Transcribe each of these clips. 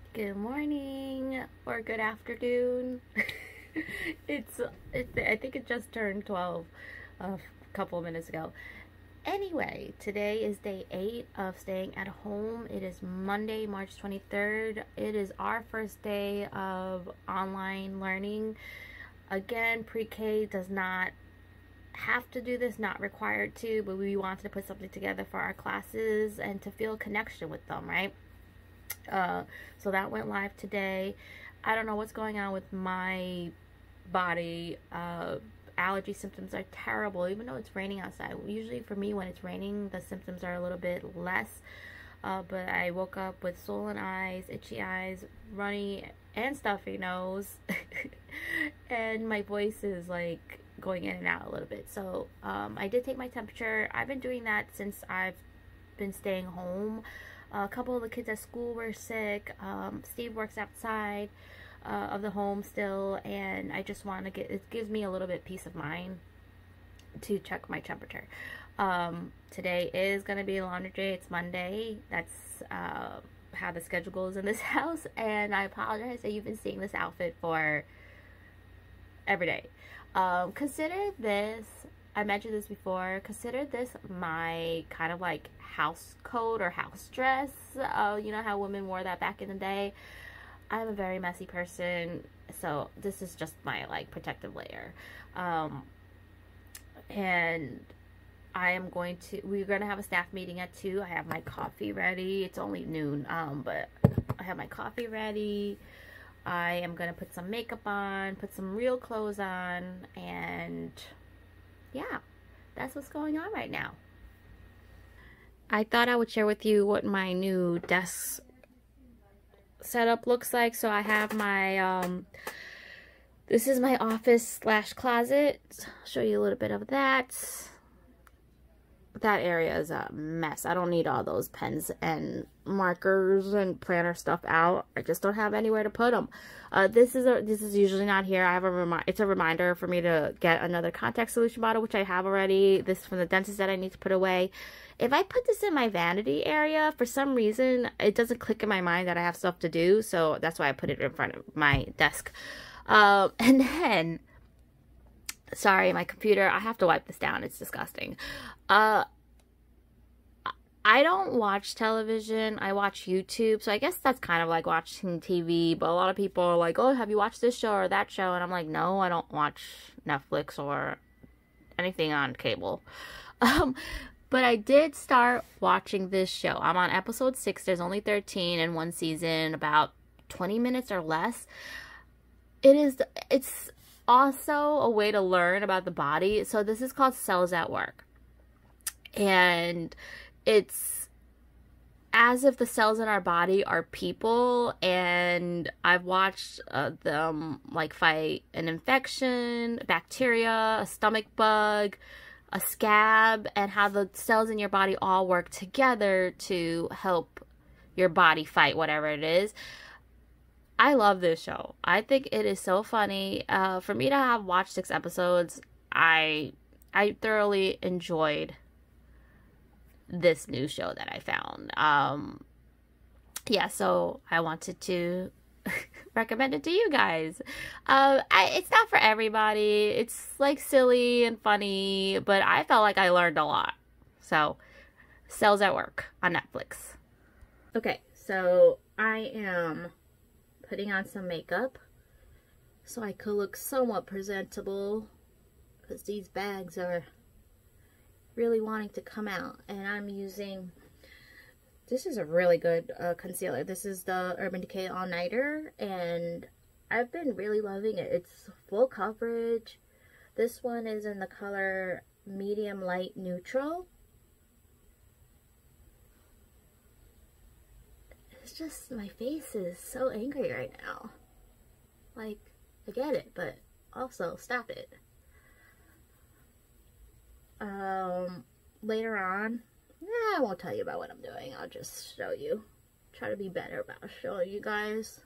Good morning or good afternoon. it's I think it just turned 12 a couple of minutes ago. Anyway, today is day 8 of staying at home. It is Monday, March 23rd. It is our first day of online learning. Again, pre-K does not have to do this, not required to, but we wanted to put something together for our classes and to feel a connection with them, right? So that went live today. I don't know what's going on with my body. Allergy symptoms are terrible, even though it's raining outside. Usually for me, when it's raining, the symptoms are a little bit less. But I woke up with swollen eyes, itchy eyes, runny and stuffy nose. And my voice is like going in and out a little bit. So I did take my temperature. I've been doing that since I've been staying home. A couple of the kids at school were sick. Steve works outside of the home still, and I just want to it gives me a little bit peace of mind to check my temperature. Today is going to be a laundry day. It's Monday. That's how the schedule goes in this house, and I apologize that you've been seeing this outfit for every day. Consider this, I mentioned this before, consider this my kind of like house coat or house dress. You know how women wore that back in the day? I'm a very messy person, so this is just my like protective layer. And we're going to have a staff meeting at 2. I have my coffee ready. It's only noon, but I have my coffee ready. I am going to put some makeup on, put some real clothes on, and yeah, that's what's going on right now. I thought I would share with you what my new desk setup looks like. So I have my, this is my office / closet. I'll show you a little bit of that. That area is a mess. I don't need all those pens and markers and planner stuff out. I just don't have anywhere to put them. This is usually not here. I have it's a reminder for me to get another contact solution bottle, which I have already. This is from the dentist that I need to put away. If I put this in my vanity area, for some reason, it doesn't click in my mind that I have stuff to do. So that's why I put it in front of my desk. And then, sorry, my computer, I have to wipe this down. It's disgusting. I don't watch television. I watch YouTube. So I guess that's kind of like watching TV. But a lot of people are like, oh, have you watched this show or that show? And I'm like, no, I don't watch Netflix or anything on cable. But I did start watching this show. I'm on episode 6. There's only 13 in one season, about 20 minutes or less. It's also a way to learn about the body. So this is called Cells at Work. And it's as if the cells in our body are people, and I've watched them like fight an infection, bacteria, a stomach bug, a scab, and how the cells in your body all work together to help your body fight whatever it is. I love this show. I think it is so funny. For me to have watched 6 episodes, I thoroughly enjoyed this new show that I found. Yeah, so I wanted to recommend it to you guys. It's not for everybody. It's like silly and funny, but I felt like I learned a lot. So, Cells at Work on Netflix. Okay, so I am putting on some makeup so I could look somewhat presentable, because these bags are really wanting to come out. And I'm using, this is a really good concealer. This is the Urban Decay All Nighter, and I've been really loving it. It's full coverage. This one is in the color medium light neutral. It's just, my face is so angry right now. Like, I get it, but also stop it. Later on, I won't tell you about what I'm doing. I'll just show you. Try to be better about showing you guys.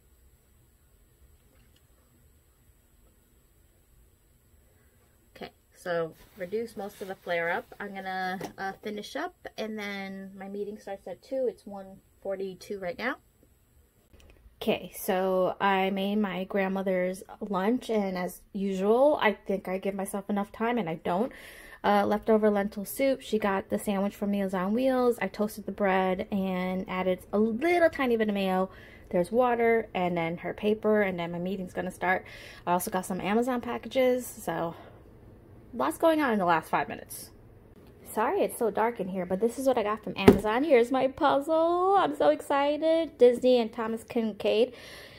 Okay, so reduce most of the flare up. I'm gonna finish up, and then my meeting starts at 2. It's 1:42 right now. Okay, so I made my grandmother's lunch, and as usual, I think I give myself enough time, and I don't. Leftover lentil soup. She got the sandwich from Meals on Wheels. I toasted the bread and added a little tiny bit of mayo. There's water, and then her paper, and then my meeting's gonna start. I also got some Amazon packages, so lots going on in the last 5 minutes. Sorry it's so dark in here, but this is what I got from Amazon. Here's my puzzle. I'm so excited. Disney and Thomas Kincaid.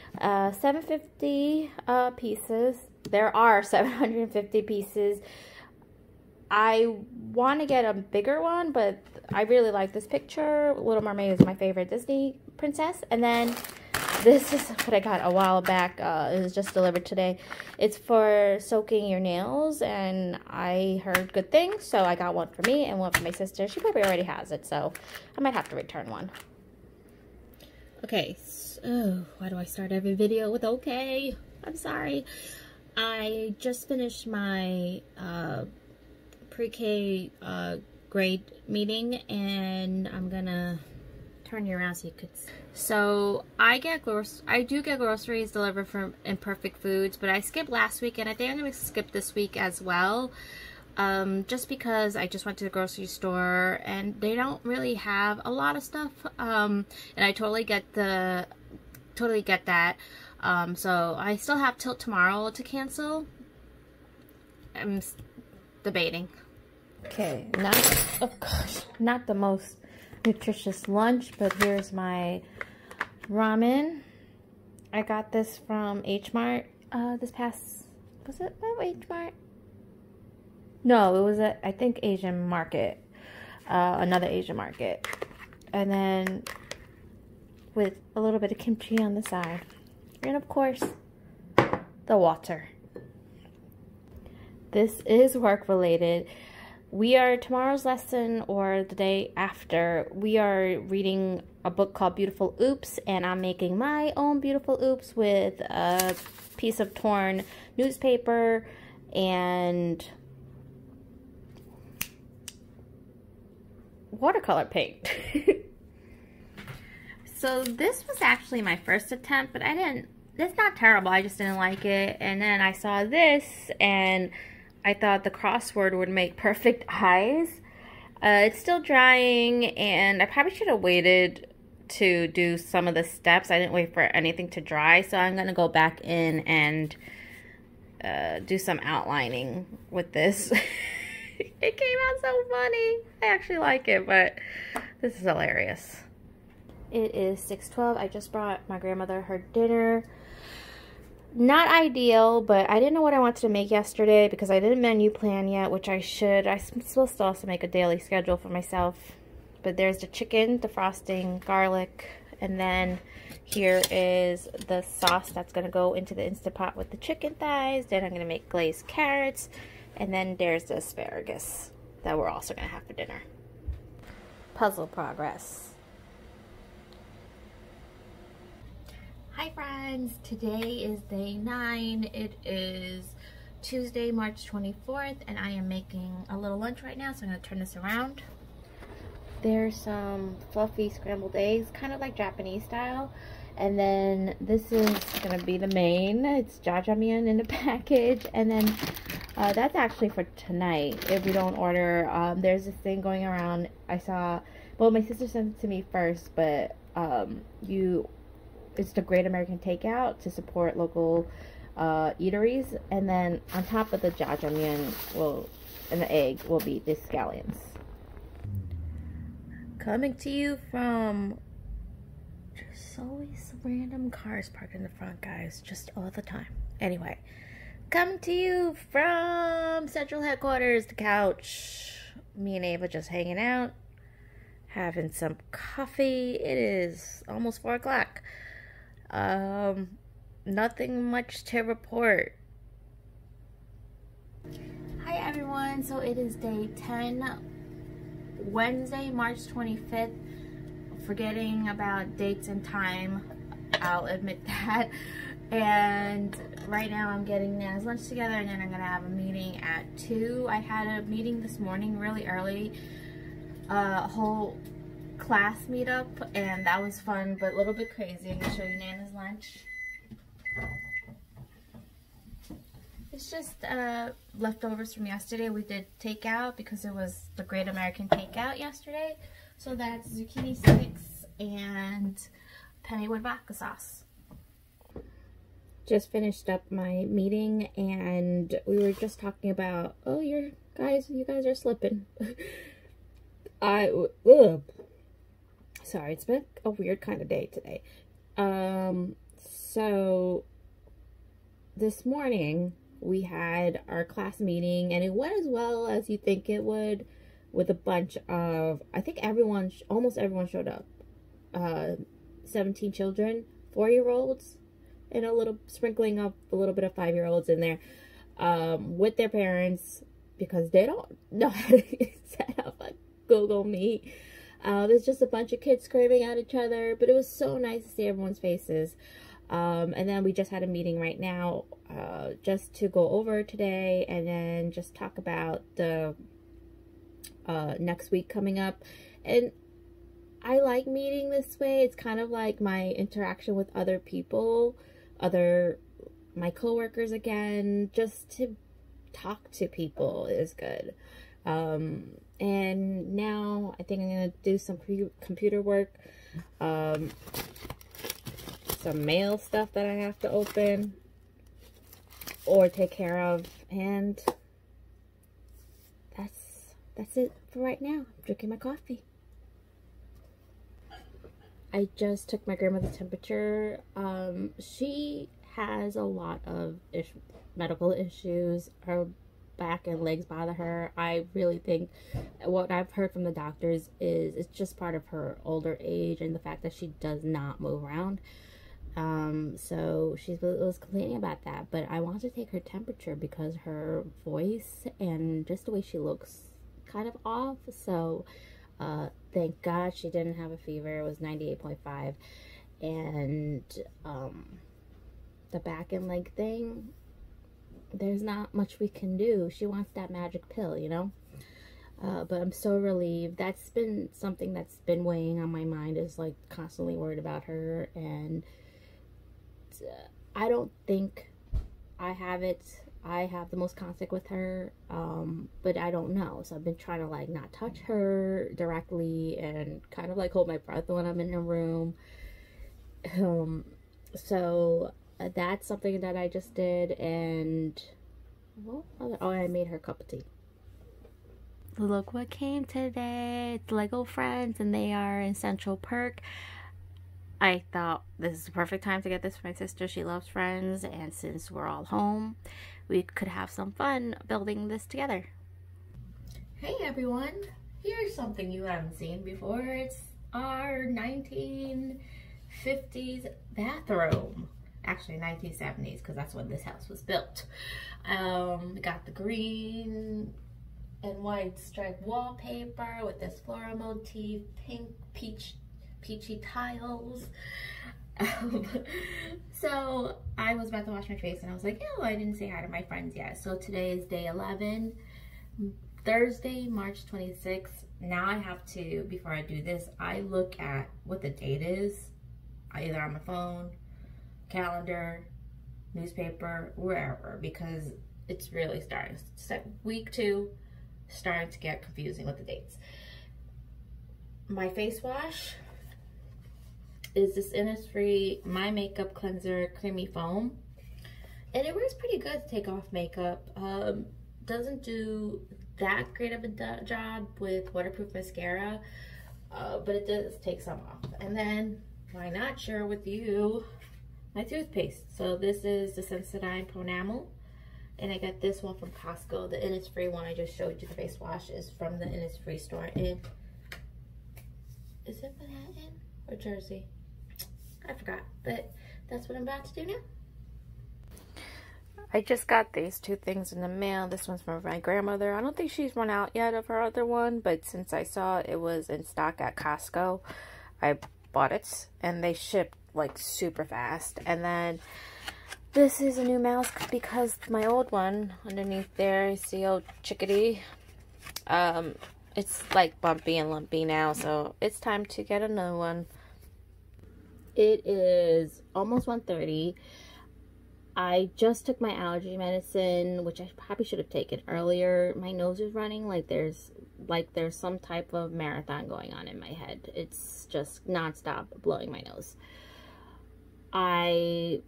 750 pieces. There are 750 pieces. I want to get a bigger one, but I really like this picture. Little Mermaid is my favorite Disney princess. And then this is what I got a while back. It was just delivered today. It's for soaking your nails, and I heard good things, so I got one for me and one for my sister. She probably already has it, so I might have to return one. Okay, so why do I start every video with okay? I'm sorry. I just finished my pre-K grade meeting, and I'm gonna turn you around so you could see. So I do get groceries delivered from Imperfect Foods, but I skipped last week, and I think I'm gonna skip this week as well, just because I just went to the grocery store and they don't really have a lot of stuff, and I totally get that. So I still have till tomorrow to I'm debating. Okay, not the most nutritious lunch, but here's my ramen. I got this from H Mart was it H Mart? No, it was I think Asian market, another Asian market, and then with a little bit of kimchi on the side, and of course the water. This is work related. Tomorrow's lesson, or the day after, we are reading a book called Beautiful Oops, and I'm making my own Beautiful Oops with a piece of torn newspaper and watercolor paint. So this was actually my first attempt, but it's not terrible, I just didn't like it. And then I saw this, and I thought the crossword would make perfect eyes. It's still drying, and I probably should have waited to do some of the steps. I didn't wait for anything to dry, so I'm going to go back in and do some outlining with this. It came out so funny. I actually like it, but this is hilarious. It is 6:12. I just brought my grandmother her dinner. Not ideal, but I didn't know what I wanted to make yesterday because I didn't menu plan yet, which I should. I'm supposed to also make a daily schedule for myself. But there's the chicken, the frosting, garlic, and then here is the sauce that's going to go into the Instant Pot with the chicken thighs. Then I'm going to make glazed carrots, and then there's the asparagus that we're also going to have for dinner. Puzzle progress. Hi friends, today is day 9. It is Tuesday, March 24th, and I am making a little lunch right now, so I'm going to turn this around. There's some fluffy scrambled eggs, kind of like Japanese style, and then this is going to be the main. It's jjajangmyeon in the package, and then that's actually for tonight if we don't order. There's this thing going around. Well, my sister sent it to me first, but it's the Great American Takeout to support local eateries, and then on top of the jjajangmyeon and the egg will be the scallions. Coming to you from just always random cars parked in the front, guys, just all the time. Anyway, coming to you from Central Headquarters, the couch. Me and Ava just hanging out, having some coffee. It is almost 4 o'clock. Nothing much to report. Hi everyone, so it is day 10, Wednesday, March 25th. Forgetting about dates and time, I'll admit that. And right now I'm getting Nana's lunch together, and then I'm gonna have a meeting at 2. I had a meeting this morning really early, a whole class meetup, and that was fun but a little bit crazy. I'm gonna show you Nana's lunch. It's just leftovers from yesterday. We did takeout because it was the Great American Takeout yesterday. So that's zucchini sticks and pennywood vodka sauce. Just finished up my meeting, and we were just talking about, oh, you guys are slipping. Sorry, it's been a weird kind of day today. So this morning we had our class meeting, and it went as well as you think it would, with a bunch of, I think almost everyone showed up. 17 children, 4-year-olds, and a little sprinkling of a little bit of 5-year-olds in there, with their parents, because they don't know how to set up a Google Meet. There's just a bunch of kids screaming at each other, but it was so nice to see everyone's faces. And then we just had a meeting right now, just to go over today, and then just talk about the next week coming up. And I like meeting this way. It's kind of like my interaction with other people, my coworkers again, just to talk to people is good. And now I think I'm going to do some computer work, some mail stuff that I have to open or take care of, and that's it for right now. I'm drinking my coffee. I just took my grandmother's temperature. She has a lot of medical issues. Her back and legs bother her. I really think what I've heard from the doctors is it's just part of her older age and the fact that she does not move around. So she was complaining about that, but I wanted to take her temperature because her voice and just the way she looks kind of off. So thank God she didn't have a fever. It was 98.5. And the back and leg thing, there's not much we can do. She wants that magic pill, you know. But I'm so relieved. That's been something that's been weighing on my mind, is like constantly worried about her. And I don't think I have it. I have the most contact with her, but I don't know. So I've been trying to like not touch her directly and kind of like hold my breath when I'm in a room. So that's something that I just did. And I made her a cup of tea. Look what came today. It's Lego Friends, and they are in Central Perk. I thought this is the perfect time to get this for my sister. She loves Friends, and since we're all home, we could have some fun building this together. Hey everyone, here's something you haven't seen before. It's our 1950s bathroom. Actually 1970s, because that's when this house was built. We got the green and white striped wallpaper with this floral motif, pink, peachy tiles. So I was about to wash my face and I was like, oh, I didn't say hi to my friends yet. So today is day 11, Thursday, March 26th. Now I have to, before I do this, I look at what the date is, either on my phone, calendar, newspaper, wherever, because it's really starting. Week 2, starting to get confusing with the dates. My face wash is this Innisfree My Makeup Cleanser Creamy Foam, and it works pretty good to take off makeup. Doesn't do that great of a job with waterproof mascara, but it does take some off. And then, why not share with you my toothpaste? So this is the Sensodyne Pronamel, and I got this one from Costco. The Innisfree one I just showed you, the face wash, is from the Innisfree store in, is it Manhattan or Jersey? I forgot, but that's what I'm about to do now. I just got these 2 things in the mail. This one's from my grandmother. I don't think she's run out yet of her other one, but since I saw it was in stock at Costco, I bought it, and they shipped like super fast. And then This is a new mouse because my old one underneath there is the old chickadee. It's like bumpy and lumpy now, so it's time to get another one. It is almost 1:30. I just took my allergy medicine, which I probably should have taken earlier. My nose is running like there's some type of marathon going on in my head. It's just nonstop blowing my nose. I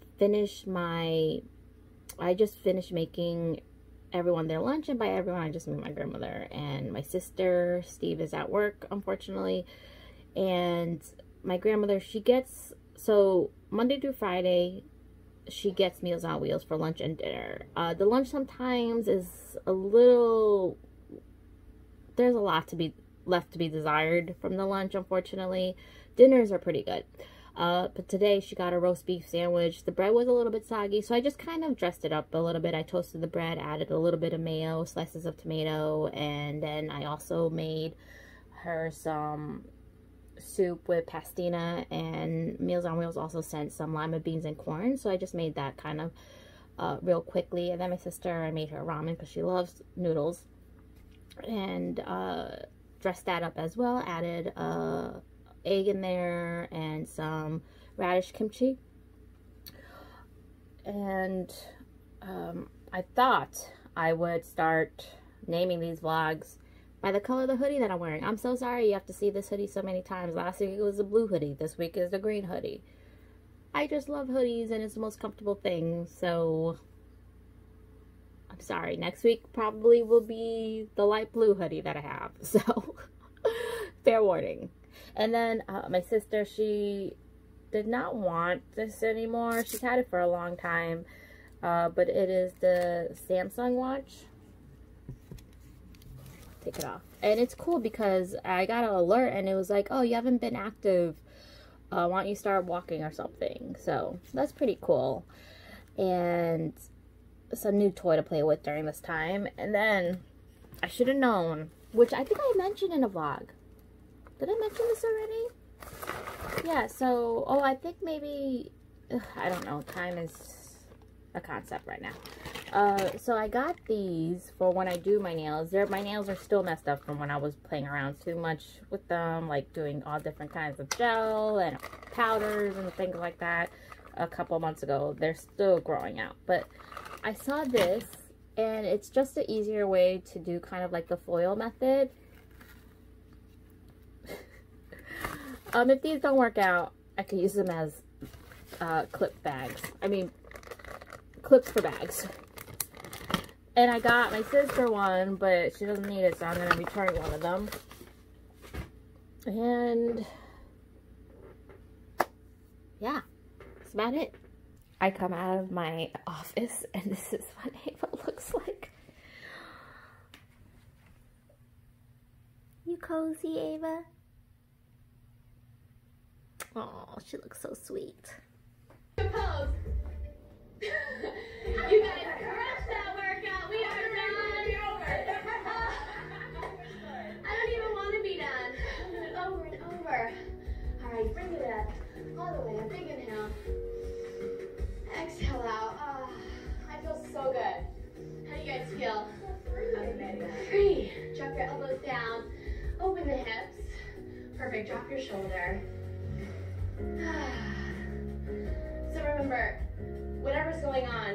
just finished making everyone their lunch, and by everyone I just mean my grandmother and my sister. Steve is at work, unfortunately, and my grandmother, so Monday through Friday she gets Meals on Wheels for lunch and dinner. The lunch sometimes is there's a lot left to be desired from the lunch, unfortunately. Dinners are pretty good. But today she got a roast beef sandwich. The bread was a little bit soggy, so I just kind of dressed it up a little bit. I toasted the bread, added a little bit of mayo, slices of tomato, and then I also made her some soup with pastina, and Meals on Wheels also sent some lima beans and corn, so I just made that kind of real quickly. And then my sister, I made her ramen because she loves noodles, and dressed that up as well. Added egg in there and some radish kimchi. And I thought I would start naming these vlogs by the color of the hoodie that I'm wearing. I'm so sorry you have to see this hoodie so many times. Last week it was a blue hoodie. This week is the green hoodie. I just love hoodies and it's the most comfortable thing. So I'm sorry. Next week probably will be the light blue hoodie that I have. So fair warning. And then my sister, she did not want this anymore. She's had it for a long time. But it is the Samsung watch. Take it off. And it's cool because I got an alert and it was like, oh, you haven't been active. Why don't you start walking or something? So that's pretty cool. And it's a new toy to play with during this time. And then I should have known, which I think I mentioned in a vlog. Did I mention this already? Yeah, so, I think maybe, I don't know, time is a concept right now. So I got these for when I do my nails. My nails are still messed up from when I was playing around too much with them, like doing all different kinds of gel and powders and things like that a couple months ago. They're still growing out. But I saw this, and it's just an easier way to do kind of like the foil method. If these don't work out, I could use them as clip bags. I mean, clips for bags. And I got my sister one, but she doesn't need it, so I'm going to return one of them. And yeah, that's about it. I come out of my office, and this is what Ava looks like. You cozy, Ava? Oh, she looks so sweet. Pose. You guys crushed that workout. We are done. I don't even want to be done. Over and over. All right, bring it up. All the way up. Big inhale. Exhale out. I feel so good. How do you guys feel? Free. Drop your elbows down. Open the hips. Perfect. Drop your shoulder. So remember, whatever's going on,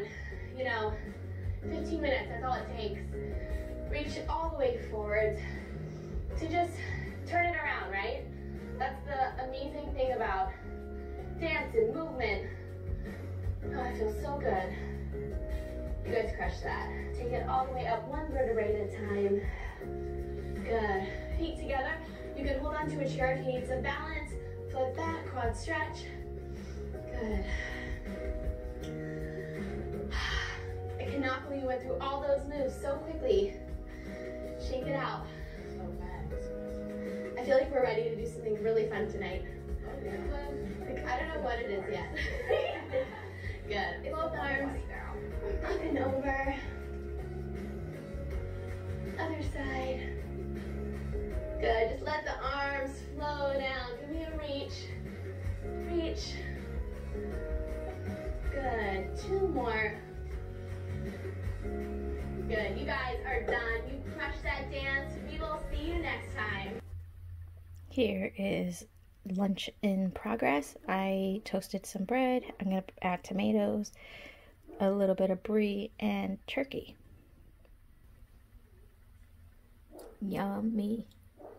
15 minutes, that's all it takes. Reach all the way forward to just turn it around, right? That's the amazing thing about dance and movement. Oh, I feel so good. You guys crushed that. Take it all the way up, one vertebrae at a time. Good. Feet together. You can hold on to a chair if you need some balance. Foot back, quad stretch. Good. I cannot believe we went through all those moves so quickly. Shake it out. I feel like we're ready to do something really fun tonight. I don't know what it is yet. Good. Both arms up and over. Other side. Good. Just let the arms flow down. Give me a reach. Reach. Good. 2 more. Here is lunch in progress. I toasted some bread. I'm going to add tomatoes, a little bit of brie, and turkey. Yummy.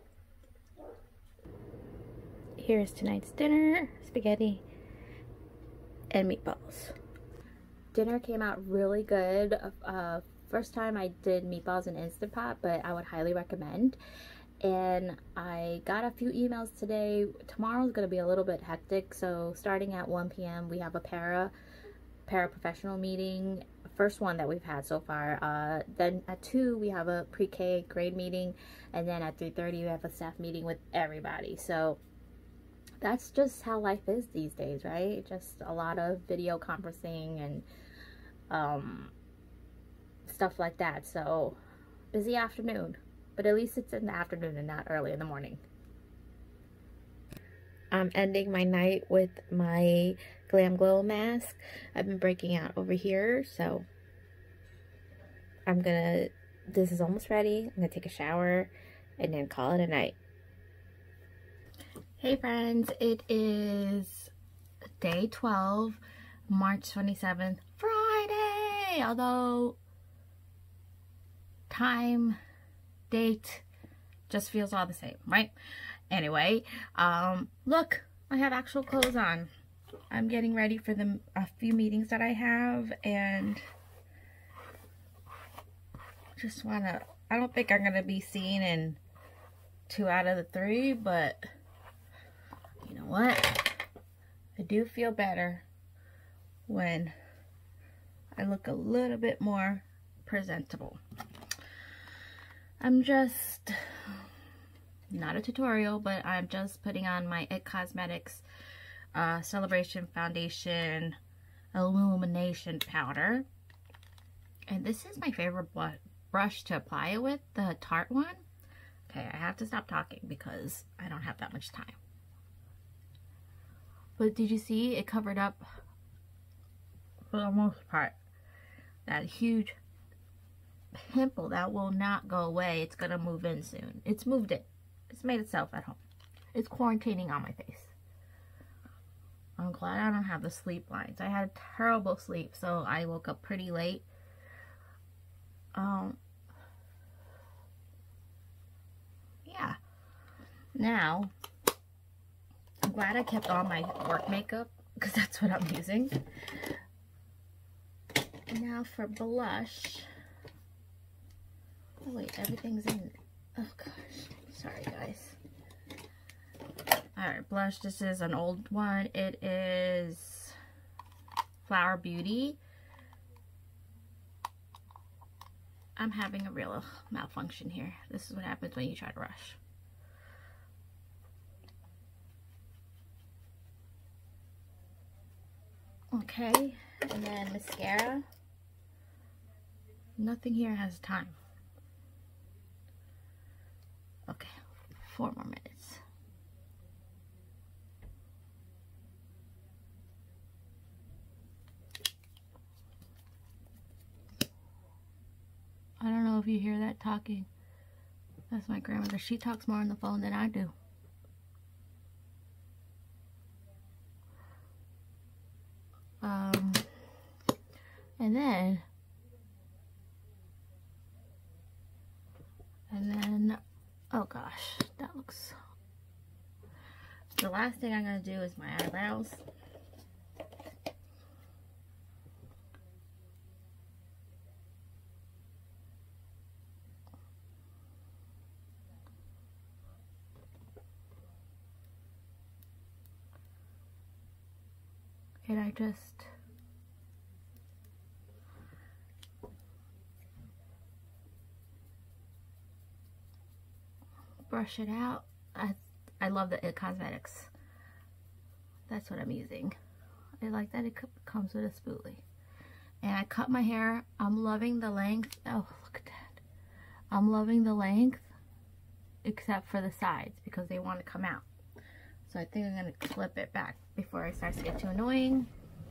Here's tonight's dinner: spaghetti and meatballs. Dinner came out really good. First time I did meatballs in Instant Pot, but I would highly recommend. And I got a few emails today. Tomorrow's going to be a little bit hectic, so starting at 1 p.m. we have a paraprofessional meeting, first one that we've had so far. Then at 2 we have a pre-K grade meeting, and then at 3:30 we have a staff meeting with everybody. So that's just how life is these days, right? Just a lot of video conferencing and stuff like that. So busy afternoon. But at least it's in the afternoon and not early in the morning. I'm ending my night with my Glam Glow mask. I've been breaking out over here, so this is almost ready. I'm gonna take a shower and then call it a night. Hey friends, it is day 12, March 27th, Friday! Although time, date just feels all the same, right? Anyway, look, I have actual clothes on. I'm getting ready for a few meetings that I have, and just wanna, I don't think I'm gonna be seen in 2 out of the 3, but you know what? I do feel better when I look a little bit more presentable. I'm just, not a tutorial, but I'm just putting on my IT Cosmetics Celebration Foundation Illumination Powder. And this is my favorite brush to apply it with, the Tarte one. Okay, I have to stop talking because I don't have that much time. But did you see it covered up, for the most part, that huge pimple that will not go away? It's gonna move in soon. It's moved in. It's made itself at home. It's quarantining on my face. I'm glad I don't have the sleep lines. I had terrible sleep, so I woke up pretty late. Yeah. Now, I'm glad I kept all my work makeup because that's what I'm using. Now for blush. Oh wait, everything's in. Oh gosh, sorry guys. Alright, blush. This is an old one. It is Flower Beauty. I'm having a real malfunction here. This is what happens when you try to rush. Okay, and then mascara. Nothing here has time. Okay, 4 more minutes. I don't know if you hear that talking. That's my grandmother. She talks more on the phone than I do. And then, oh gosh, that looks, the last thing I'm going to do is my eyebrows. And I just brush it out. I love the IT Cosmetics. That's what I'm using. I like that it comes with a spoolie. And I cut my hair. I'm loving the length. Oh, look at that. I'm loving the length, except for the sides because they want to come out. So I think I'm going to clip it back before it starts to get too annoying.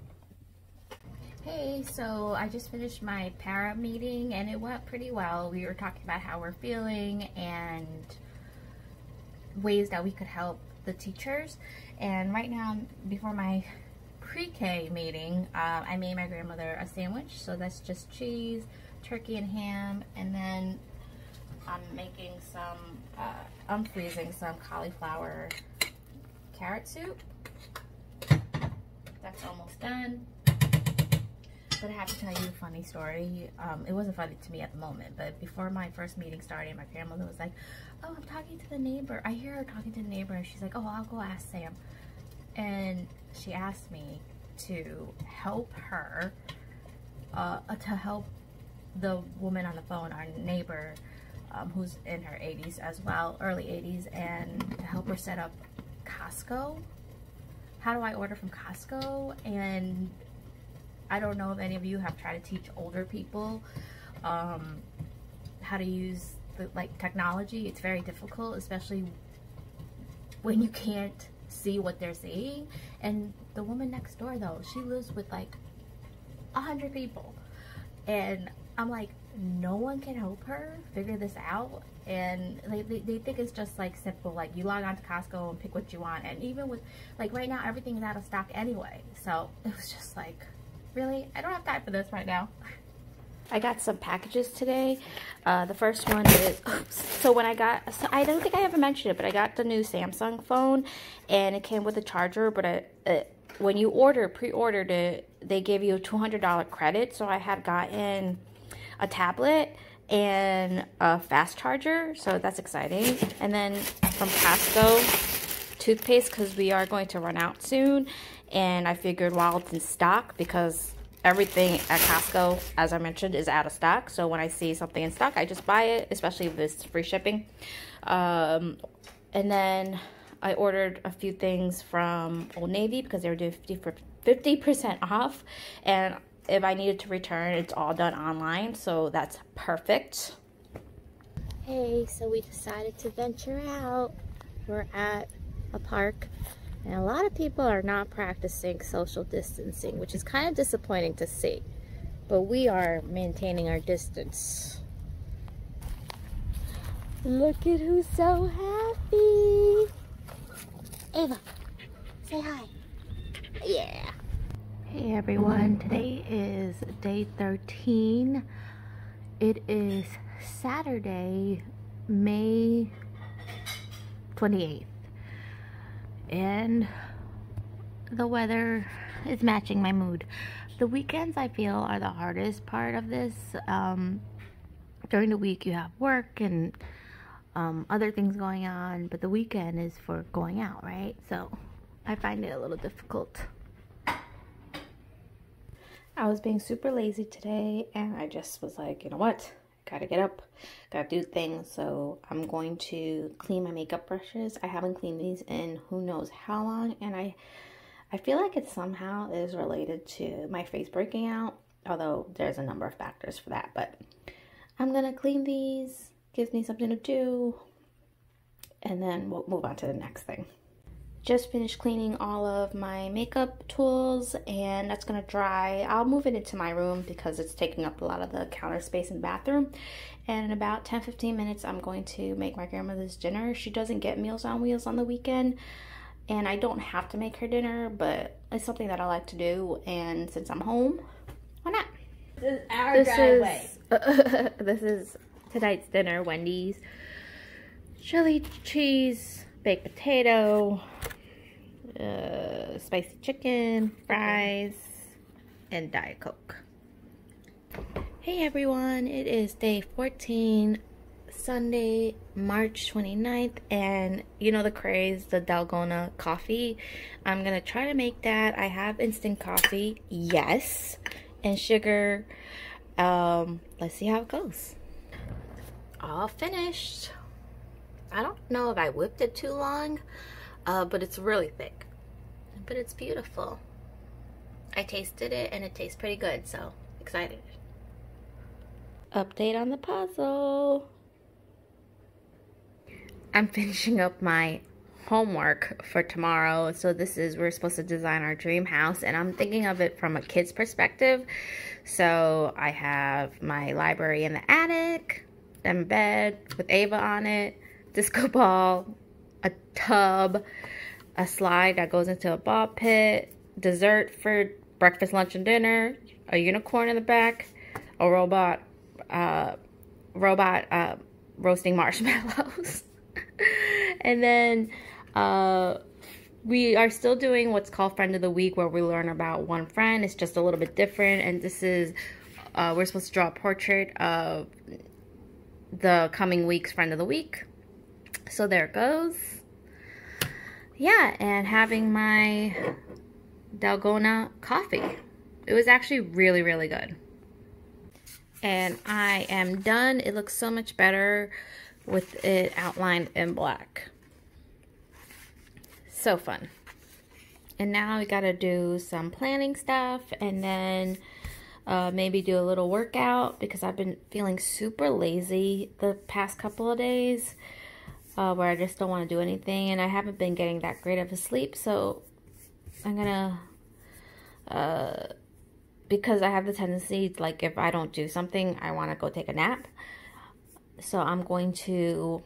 Hey, so I just finished my para meeting and it went pretty well. We were talking about how we're feeling and ways that we could help the teachers. And right now, before my pre-K meeting, I made my grandmother a sandwich. So that's just cheese, turkey, and ham. And then I'm making some, I'm freezing some cauliflower carrot soup. That's almost done. But I have to tell you a funny story. It wasn't funny to me at the moment, but before my first meeting started, my grandmother was like, oh, I'm talking to the neighbor. I hear her talking to the neighbor, and she's like, oh, I'll go ask Sam. And she asked me to help her, to help the woman on the phone, our neighbor, who's in her 80s as well, early 80s, and to help her set up Costco. How do I order from Costco? And I don't know if any of you have tried to teach older people how to use the technology. It's very difficult, especially when you can't see what they're seeing. And the woman next door, though, she lives with like 100 people, and I'm like, no one can help her figure this out. And they think it's just like simple, like you log on to Costco and pick what you want. And even with like right now, everything is out of stock anyway, so it was just like, really, I don't have time for this right now. I got some packages today. The first one is, so when I got, so I don't think I ever mentioned it, but I got the new Samsung phone, and it came with a charger, but when you pre-ordered it, they gave you a $200 credit, so I had gotten a tablet and a fast charger, so that's exciting. And then from Costco, toothpaste, because we are going to run out soon, and I figured while it's in stock, because everything at Costco, as I mentioned, is out of stock. So when I see something in stock, I just buy it, especially if it's free shipping. And then I ordered a few things from Old Navy because they were doing 50% off. And if I needed to return, it's all done online. So that's perfect. Hey, so we decided to venture out. We're at a park. And a lot of people are not practicing social distancing, which is kind of disappointing to see. But we are maintaining our distance. Look at who's so happy. Ava, say hi. Yeah. Hey everyone, today is day 13. It is Saturday, May 28th. And the weather is matching my mood. The weekends, I feel, are the hardest part of this. During the week you have work and other things going on, but the weekend is for going out, right? So I find it a little difficult. I was being super lazy today, and I just was like, you know what? Gotta get up, gotta do things. So I'm going to clean my makeup brushes. I haven't cleaned these in who knows how long, and I feel like it somehow is related to my face breaking out, although there's a number of factors for that. But I'm gonna clean these, gives me something to do, and then we'll move on to the next thing. Just finished cleaning all of my makeup tools, and that's gonna dry. I'll move it into my room because it's taking up a lot of the counter space in the bathroom. And in about 10-15 minutes, I'm going to make my grandmother's dinner. She doesn't get Meals on Wheels on the weekend, and I don't have to make her dinner, but it's something that I like to do. And since I'm home, why not? This is our driveway. This is tonight's dinner: Wendy's chili cheese, baked potato, spicy chicken, fries, and Diet Coke. Hey everyone, it is day 14, Sunday, March 29th, and you know the craze, the Dalgona coffee. I'm gonna try to make that. I have instant coffee, yes, and sugar. Let's see how it goes. All finished. I don't know if I whipped it too long, but it's really thick. But it's beautiful. I tasted it and it tastes pretty good, so excited. Update on the puzzle. I'm finishing up my homework for tomorrow. So we're supposed to design our dream house, and I'm thinking of it from a kid's perspective. So I have my library in the attic, then bed with Ava on it, disco ball, a tub, a slide that goes into a ball pit, dessert for breakfast, lunch, and dinner, a unicorn in the back, a robot roasting marshmallows. And then we are still doing what's called Friend of the Week, where we learn about one friend. It's just a little bit different, and this is we're supposed to draw a portrait of the coming week's Friend of the Week. So there it goes. Yeah, and having my Dalgona coffee. It was actually really, really good. And I am done. It looks so much better with it outlined in black. So fun. And now we gotta do some planning stuff, and then maybe do a little workout, because I've been feeling super lazy the past couple of days, where I just don't want to do anything, and I haven't been getting that great of a sleep. So I'm gonna because I have the tendency, like, if I don't do something, I want to go take a nap. So I'm going to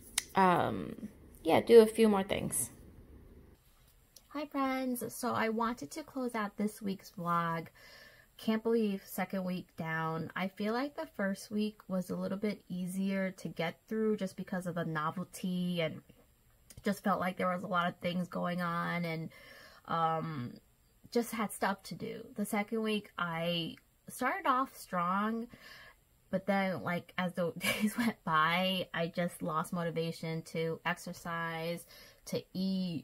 yeah, do a few more things. Hi friends, so I wanted to close out this week's vlog. Can't believe second week down. I feel like the first week was a little bit easier to get through just because of the novelty, and just felt like there was a lot of things going on, and just had stuff to do. The second week I started off strong, but then, like, as the days went by, I just lost motivation to exercise, to eat.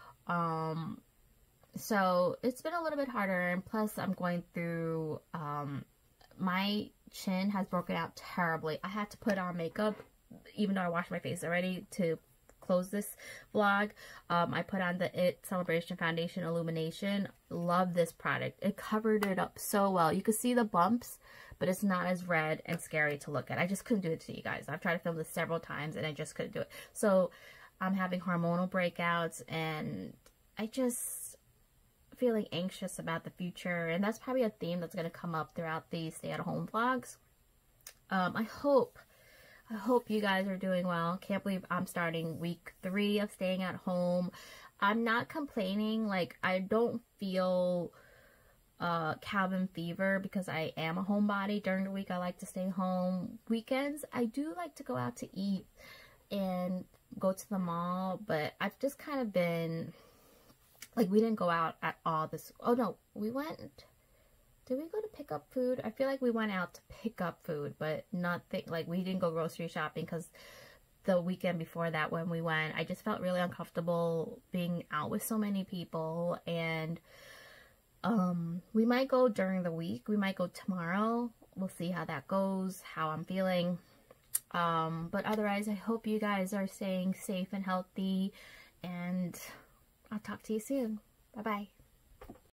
So it's been a little bit harder, and plus I'm going through, my chin has broken out terribly. I had to put on makeup, even though I washed my face already, to close this vlog. I put on the IT Celebration Foundation Illumination. Love this product. It covered it up so well. You can see the bumps, but it's not as red and scary to look at. I just couldn't do it to you guys. I've tried to film this several times, and I just couldn't do it. So I'm having hormonal breakouts, and I just feeling anxious about the future, and that's probably a theme that's going to come up throughout these stay-at-home vlogs. I hope you guys are doing well. Can't believe I'm starting week 3 of staying at home. I'm not complaining. Like, I don't feel cabin fever, because I am a homebody. During the week I like to stay home. Weekends I do like to go out to eat and go to the mall, but I've just kind of been, like, we didn't go out at all this, oh no, we went, did we go to pick up food? I feel like we went out to pick up food, but nothing, like, we didn't go grocery shopping, because the weekend before that when we went, I just felt really uncomfortable being out with so many people. And we might go during the week. We might go tomorrow. We'll see how that goes, how I'm feeling. But otherwise, I hope you guys are staying safe and healthy, and I'll talk to you soon. Bye-bye.